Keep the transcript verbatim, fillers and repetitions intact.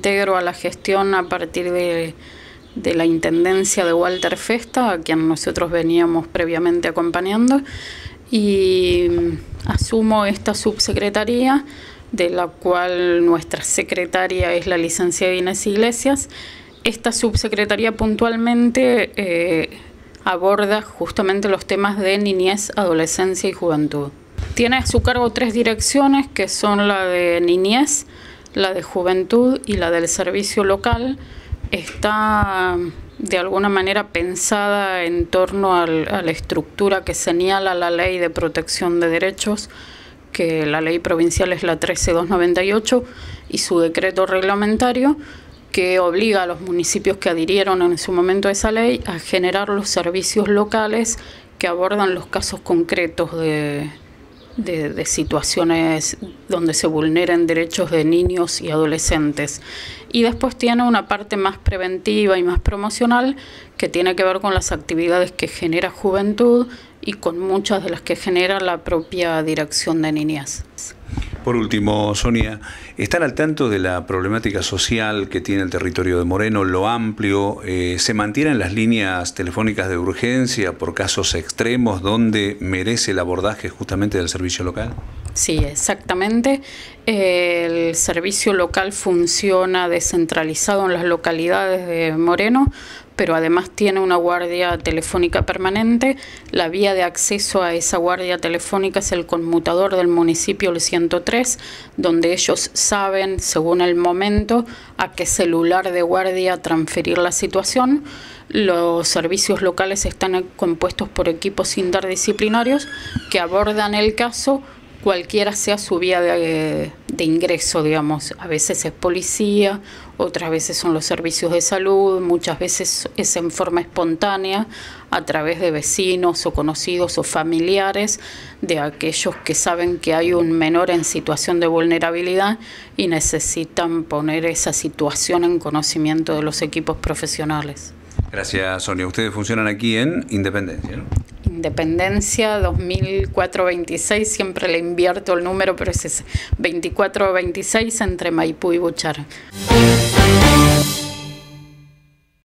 integro a la gestión a partir de, de la intendencia de Walter Festa, a quien nosotros veníamos previamente acompañando, y asumo esta subsecretaría, de la cual nuestra secretaria es la licenciada Inés Iglesias. Esta subsecretaría puntualmente eh, aborda justamente los temas de niñez, adolescencia y juventud. Tiene a su cargo tres direcciones, que son la de niñez, la de juventud y la del servicio local. Está de alguna manera pensada en torno al, a la estructura que señala la Ley de Protección de Derechos, que la ley provincial es la trece mil doscientos noventa y ocho, y su decreto reglamentario, que obliga a los municipios que adhirieron en su momento a esa ley a generar los servicios locales que abordan los casos concretos de, de, de situaciones donde se vulneren derechos de niños y adolescentes. Y después tiene una parte más preventiva y más promocional, que tiene que ver con las actividades que genera Juventud y con muchas de las que genera la propia Dirección de Niñez. Por último, Sonia, ¿están al tanto de la problemática social que tiene el territorio de Moreno, lo amplio? Eh, ¿Se mantienen las líneas telefónicas de urgencia por casos extremos donde merece el abordaje justamente del servicio local? Sí, exactamente. El servicio local funciona descentralizado en las localidades de Moreno, pero además tiene una guardia telefónica permanente. La vía de acceso a esa guardia telefónica es el conmutador del municipio, el ciento tres, donde ellos saben, según el momento, a qué celular de guardia transferir la situación. Los servicios locales están compuestos por equipos interdisciplinarios que abordan el caso, cualquiera sea su vía de, de ingreso, digamos. A veces es policía, otras veces son los servicios de salud, muchas veces es en forma espontánea, a través de vecinos o conocidos o familiares de aquellos que saben que hay un menor en situación de vulnerabilidad y necesitan poner esa situación en conocimiento de los equipos profesionales. Gracias, Sonia. Ustedes funcionan aquí en Independencia, ¿no? Independencia dos mil cuatrocientos veintiséis, siempre le invierto el número, pero es veinticuatro veintiséis entre Maipú y Buchara.